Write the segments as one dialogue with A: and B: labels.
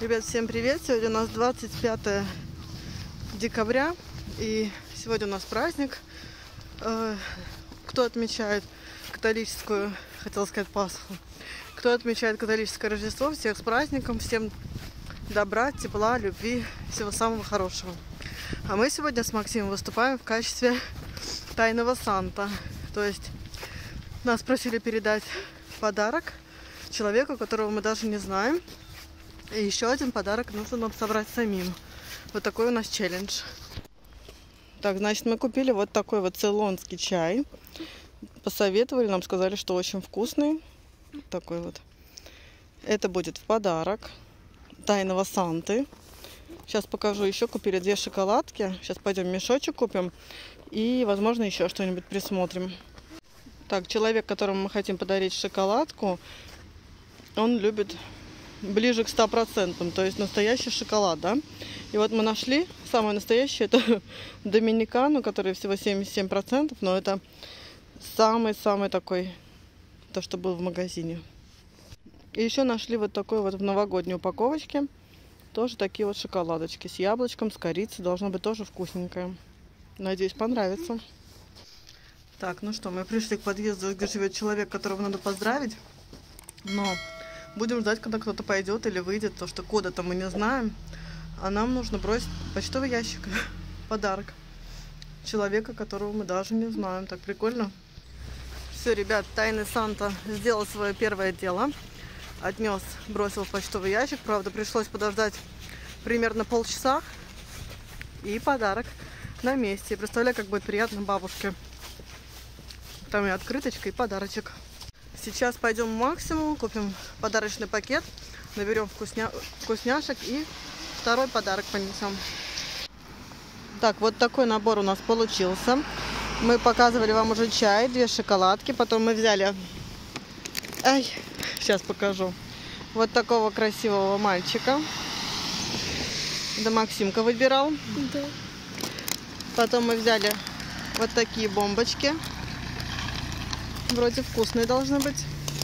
A: Ребят, всем привет! Сегодня у нас 25 декабря, и сегодня у нас праздник. Кто отмечает католическую, хотела сказать Пасху, кто отмечает католическое Рождество, всех с праздником, всем добра, тепла, любви, всего самого хорошего. А мы сегодня с Максимом выступаем в качестве тайного Санта. То есть нас просили передать подарок человеку, которого мы даже не знаем. И еще один подарок нужно нам собрать самим. Вот такой у нас челлендж. Так, значит, мы купили вот такой вот цейлонский чай. Посоветовали, нам сказали, что очень вкусный. Такой вот. Это будет в подарок тайного Санты. Сейчас покажу. Еще купили 2 шоколадки. Сейчас пойдем мешочек купим. И, возможно, еще что-нибудь присмотрим. Так, человек, которому мы хотим подарить шоколадку, он любит ближе к 100%, то есть настоящий шоколад, да. И вот мы нашли самый настоящий, это Доминикану, который всего 77%, но это самый-самый такой, то, что был в магазине. И еще нашли вот такой вот в новогодней упаковочке, тоже такие вот шоколадочки с яблочком, с корицей, должно быть тоже вкусненькое. Надеюсь, понравится. Так, ну что, мы пришли к подъезду, где живет человек, которого надо поздравить, но будем ждать, когда кто-то пойдет или выйдет, то что кода-то мы не знаем. А нам нужно бросить почтовый ящик. Подарок человека, которого мы даже не знаем. Так прикольно. Все, ребят, тайный Санта сделал свое первое дело. Отнес, бросил в почтовый ящик. Правда, пришлось подождать примерно полчаса. И подарок на месте. Представляю, как будет приятно бабушке. Там и открыточка, и подарочек. Сейчас пойдем в Максимум, купим подарочный пакет, наберем вкусняшек и второй подарок понесем. Так, вот такой набор у нас получился. Мы показывали вам уже чай, 2 шоколадки, потом мы взяли... сейчас покажу. Вот такого красивого мальчика. Да Максимка выбирал. Да. Потом мы взяли вот такие бомбочки. Вроде вкусные должны быть.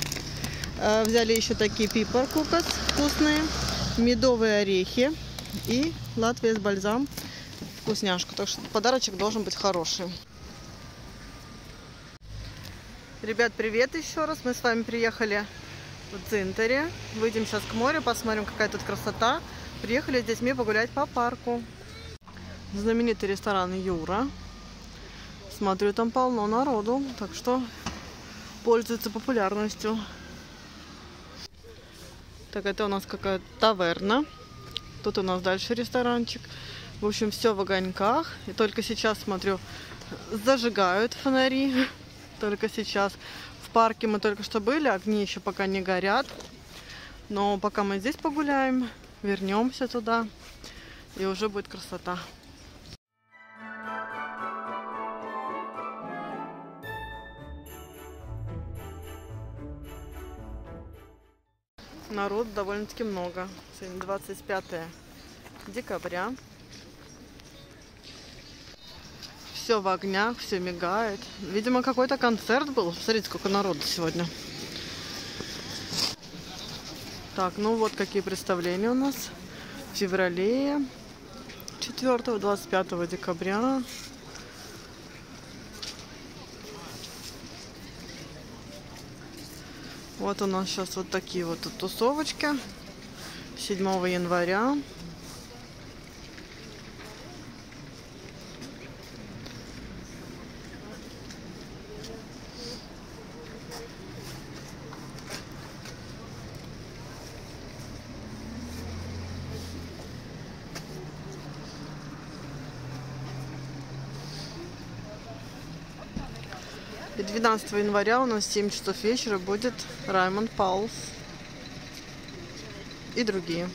A: Взяли еще такие пипар кукас вкусные, медовые орехи и Латвия с бальзам вкусняшку. Так что подарочек должен быть хороший. Ребят, привет еще раз. Мы с вами приехали в Дзинтаре. Выйдем сейчас к морю, посмотрим, какая тут красота. Приехали с детьми погулять по парку. Знаменитый ресторан Юра. Смотрю, там полно народу, так что пользуется популярностью. Так, это у нас какая-то таверна. Тут у нас дальше ресторанчик. В общем, все в огоньках. И только сейчас, смотрю, зажигают фонари. Только сейчас. В парке мы только что были, огни еще пока не горят. Но пока мы здесь погуляем, вернемся туда, и уже будет красота. Народ довольно-таки много. Сегодня 25 декабря. Все в огнях, все мигает. Видимо, какой-то концерт был. Смотрите, сколько народу сегодня. Так, ну вот какие представления у нас. В феврале 4-25 декабря. Вот у нас сейчас вот такие вот тут тусовочки. 7 января. И 12 января у нас в 7 часов вечера будет Раймонд Паулс и другие.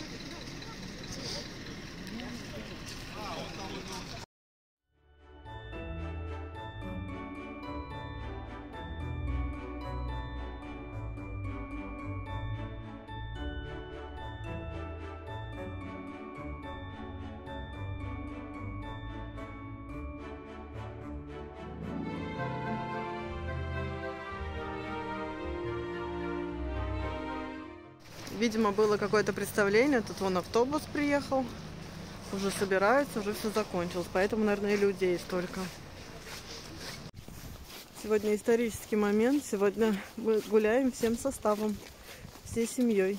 A: Видимо, было какое-то представление. Тут вон автобус приехал. Уже собираются, уже все закончилось. Поэтому, наверное, и людей столько. Сегодня исторический момент. Сегодня мы гуляем всем составом, всей семьей.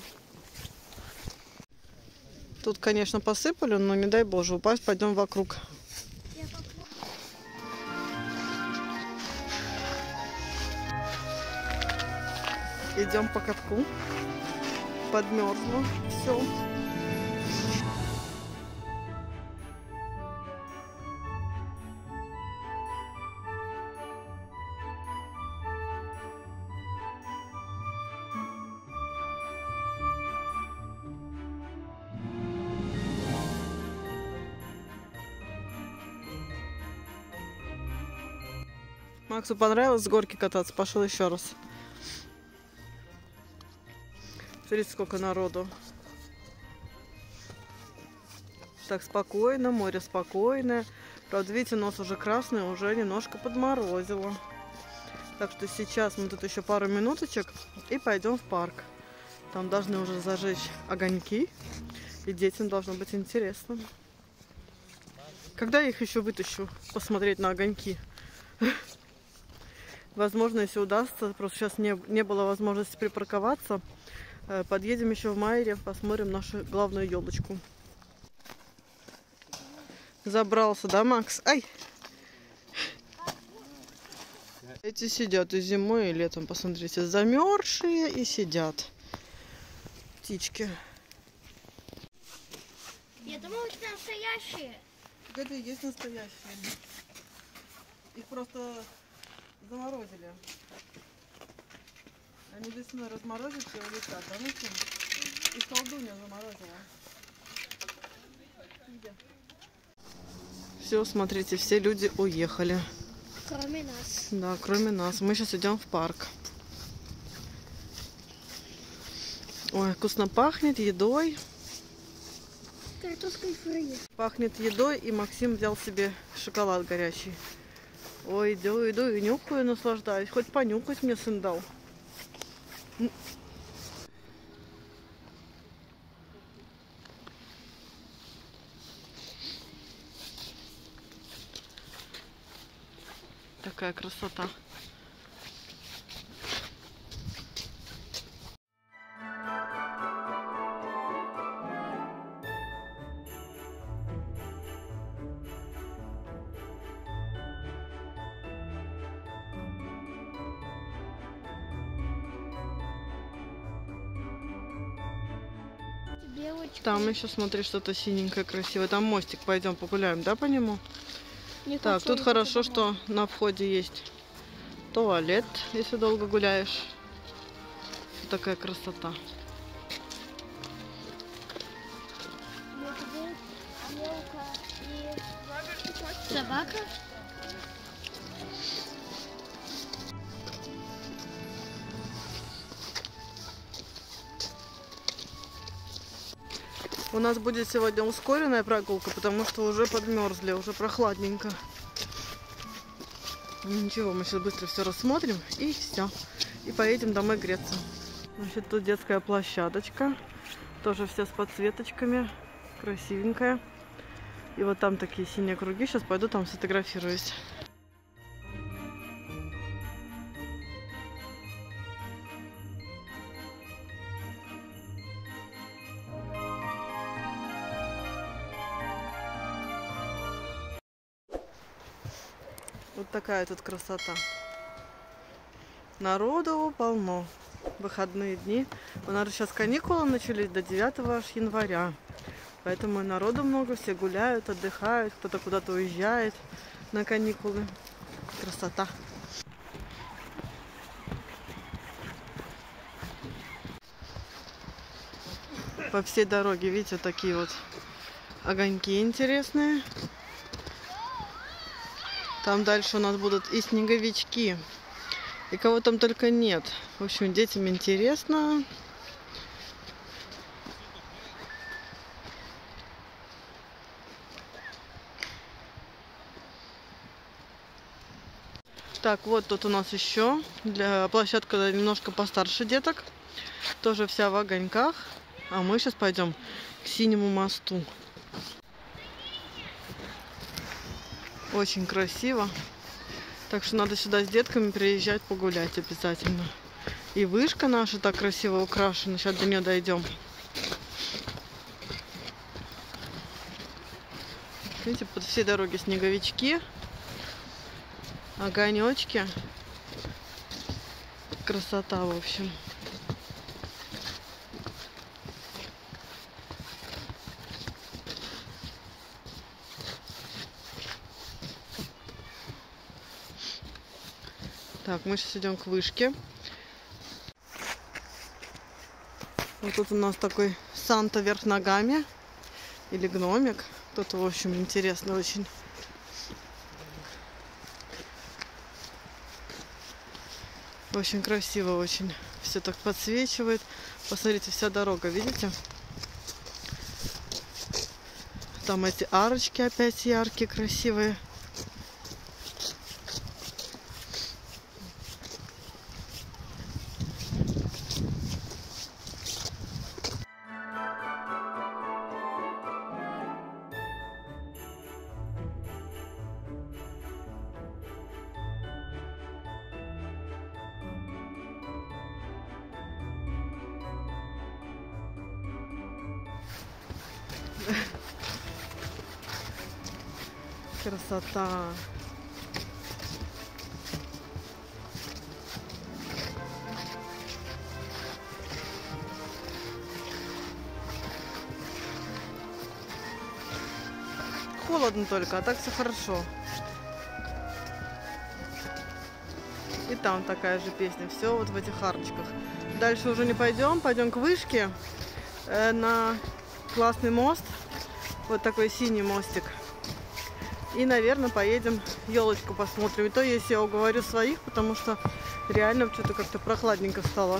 A: Тут, конечно, посыпали, но не дай боже упасть. Пойдем вокруг. Идем по катку. Подмерзло все. Максу понравилось с горки кататься, пошел еще раз. Смотрите, сколько народу. Так спокойно, море спокойное. Правда, видите, нос уже красный, уже немножко подморозило. Так что сейчас мы тут еще пару минуточек и пойдем в парк. Там должны уже зажечь огоньки, и детям должно быть интересно. Когда я их еще вытащу посмотреть на огоньки? Возможно, если удастся, просто сейчас не было возможности припарковаться. Подъедем еще в Майере, посмотрим нашу главную елочку. Забрался, да, Макс? Ай! Эти сидят и зимой, и летом, посмотрите, замерзшие и сидят. Птички.
B: Я думала, это настоящие.
A: Это и есть настоящие. Их просто заморозили. Они весной разморозятся и улетят. А ну что? Их колдунья заморозила. Где? Все, смотрите, все люди уехали.
B: Кроме нас.
A: Да, кроме нас. Мы сейчас идем в парк. Ой, вкусно пахнет едой.
B: Картошкой фри.
A: Пахнет едой, и Максим взял себе шоколад горячий. Ой, иду и нюхаю, наслаждаюсь. Хоть понюхать мне сын дал. Такая красота.
B: Девочка.
A: Там еще, смотри, что-то синенькое красивое. Там мостик, пойдем погуляем, да, по нему?
B: Не
A: Так,
B: хочу,
A: тут хорошо, что на входе есть туалет, если долго гуляешь. Вот такая красота.
B: Собака?
A: У нас будет сегодня ускоренная прогулка, потому что уже подмерзли, уже прохладненько. Ничего, мы сейчас быстро все рассмотрим и все. И поедем домой греться. Значит, тут детская площадочка. Тоже все с подсветочками. Красивенькая. И вот там такие синие круги. Сейчас пойду там сфотографируюсь. Вот такая тут красота. Народу полно. Выходные дни. У нас сейчас каникулы начались до 9 аж января. Поэтому народу много, все гуляют, отдыхают, кто-то куда-то уезжает на каникулы. Красота. По всей дороге, видите, такие вот огоньки интересные. Там дальше у нас будут и снеговички, и кого там только нет. В общем, детям интересно. Так, вот тут у нас еще для площадка немножко постарше деток. Тоже вся в огоньках. А мы сейчас пойдем к Синему мосту. Очень красиво. Так что надо сюда с детками приезжать погулять обязательно. И вышка наша так красиво украшена. Сейчас до нее дойдем. Видите, под все дороги снеговички, огонечки. Красота, в общем. Так, мы сейчас идем к вышке. Вот тут у нас такой Санта вверх ногами. Или гномик. Тут, в общем, интересно очень. Очень красиво, очень. Все так подсвечивает. Посмотрите, вся дорога, видите? Там эти арочки опять яркие, красивые. Красота. Холодно только, а так все хорошо. И там такая же песня. Все вот в этих арочках. Дальше уже не пойдем. Пойдем к вышке. На классный мост. Вот такой синий мостик. И, наверное, поедем елочку посмотрим. И то, если я уговорю своих, потому что реально что-то как-то прохладненько стало.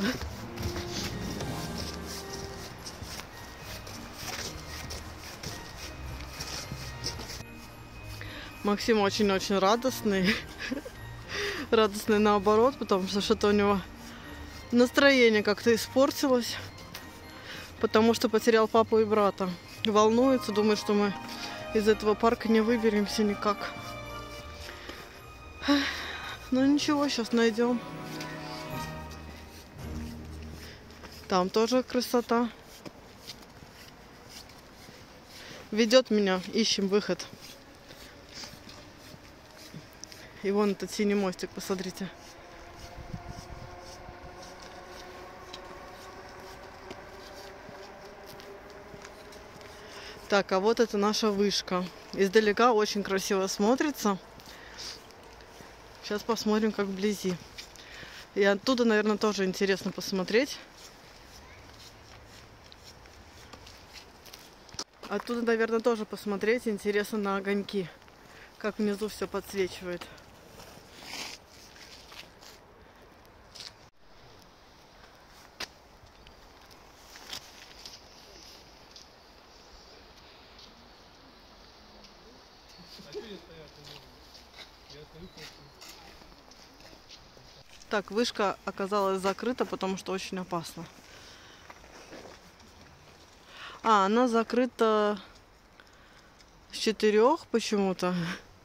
A: Максим очень-очень радостный. Радостный наоборот, потому что что-то у него настроение как-то испортилось. Потому что потерял папу и брата. Волнуется, думает, что мы из этого парка не выберемся никак. Ну ничего, сейчас найдем. Там тоже красота. Ведет меня, ищем выход. И вон этот синий мостик, посмотрите. Так, а вот это наша вышка. Издалека очень красиво смотрится. Сейчас посмотрим, как вблизи. И оттуда, наверное, тоже интересно посмотреть. Оттуда, наверное, тоже посмотреть интересно на огоньки. Как внизу все подсвечивает. Так, вышка оказалась закрыта, потому что очень опасно. А, она закрыта с 4 почему-то.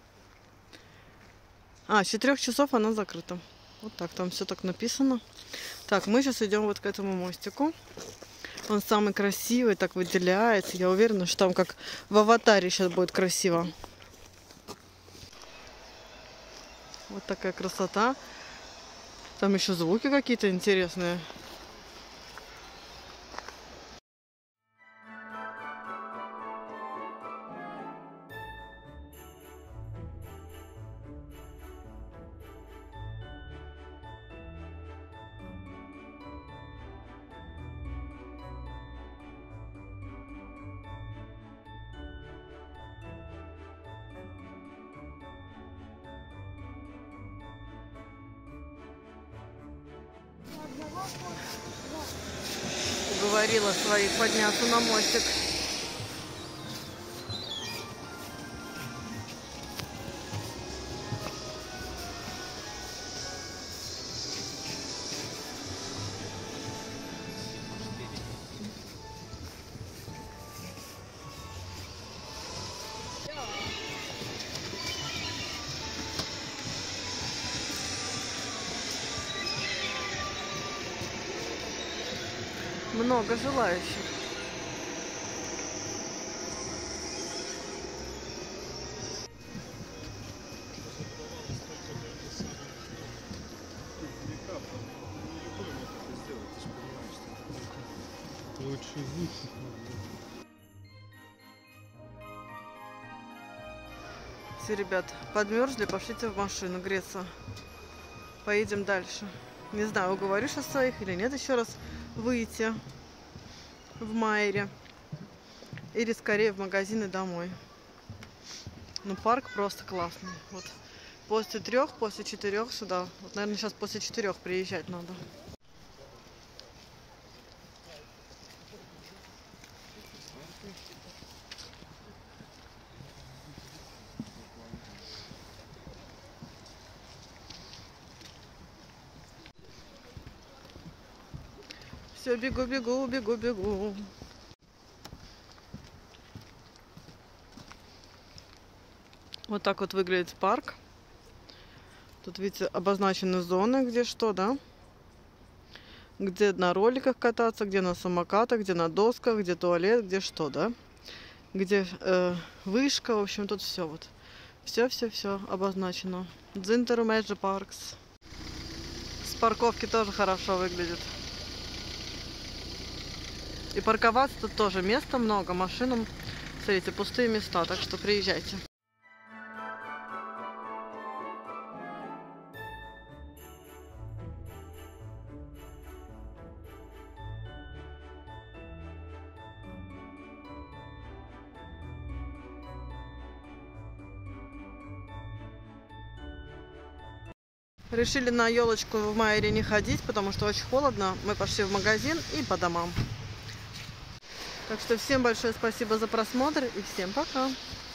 A: А, с 4 часов она закрыта. Вот так, там все так написано. Так, мы сейчас идем вот к этому мостику. Он самый красивый, так выделяется. Я уверена, что там как в Аватаре сейчас будет красиво. Вот такая красота. Там еще звуки какие-то интересные. Уговорила своих подняться на мостик. много желающих.
C: Лучший выход.
A: Все, ребят, подмерзли, пошлите в машину греться. Поедем дальше. Не знаю, уговорю сейчас своих или нет еще раз выйти в Майере. Или скорее в магазин и домой. Ну, парк просто классный. Вот после 3, после 4 сюда. Вот, наверное, сейчас после 4 приезжать надо. Все, бегу, бегу, бегу, бегу. Вот так вот выглядит парк. Тут, видите, обозначены зоны, где что, да? Где на роликах кататься, где на самокатах, где на досках, где туалет, где что, да? Где вышка, в общем, тут все вот. Все обозначено. Дзинтеру Мэджи Паркс. С парковки тоже хорошо выглядит. И парковаться тут тоже места много, машинам, смотрите, пустые места, так что приезжайте. Решили на елочку в Майере не ходить, потому что очень холодно. Мы пошли в магазин и по домам. Так что всем большое спасибо за просмотр и всем пока!